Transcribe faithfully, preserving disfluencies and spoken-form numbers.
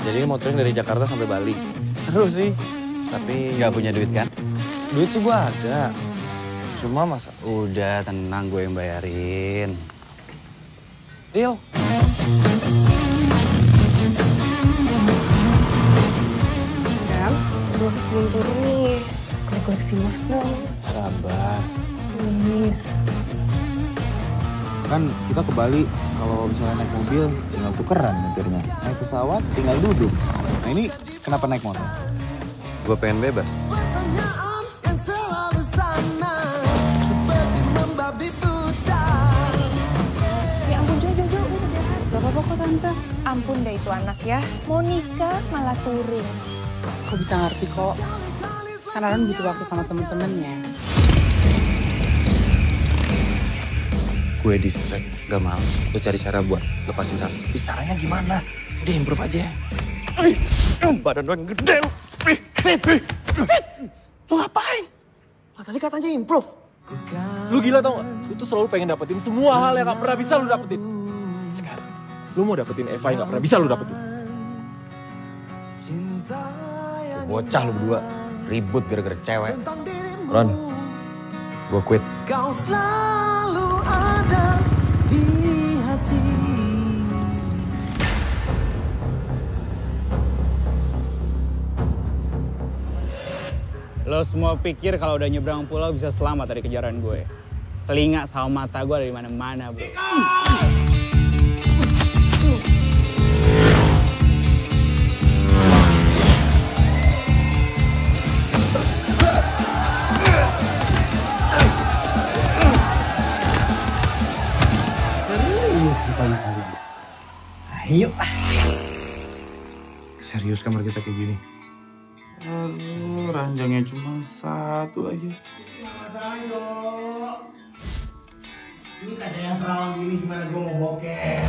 Jadi mau touring dari Jakarta sampai Bali. Seru sih. Tapi nggak punya duit kan? Duit sih gua ada. Cuma masa... Udah tenang, gue yang bayarin. Deal. Ram, gue kesini turun nih. Koleksi mos dong. Sabar. Please. Kan kita ke Bali, kalau misalnya naik mobil tinggal tukeran nyetirnya. Naik pesawat tinggal duduk. Nah ini kenapa naik motor? Gue pengen bebas. Ya ampun, Jo, Jo, Jo, udah. Gak apa-apa kok, Tante. Ampun deh itu anak ya. Mau nikah malah touring. Aku bisa ngerti kok. Kan Aaron butuh waktu sama temen-temennya. Gue distract, gak mau. Gue cari cara buat lepasin Samis. Caranya gimana? Udah improve aja. Badan lo yang gede lo. Fit, Fit, lo ngapain? Lah tadi katanya improve. Lu gila tau gak? Lu tuh selalu pengen dapetin semua hal yang gak pernah bisa lu dapetin. Sekarang, lu mau dapetin Eva yang gak pernah bisa lu dapetin. Bocah lu berdua, ribut gara-gara cewek. Ron, gue quit. Kau selalu ada di hati. Lo semua pikir kalau udah nyebrang pulau bisa selamat dari kejaran gue. Telinga sama mata gue dari mana-mana, bro. Serius sih banyak kalian. Ayo. Serius kamar kita kayak gini. Aduh, ranjangnya cuma satu lagi. Ini kaca yang terawang gini gimana gue mau bokeh.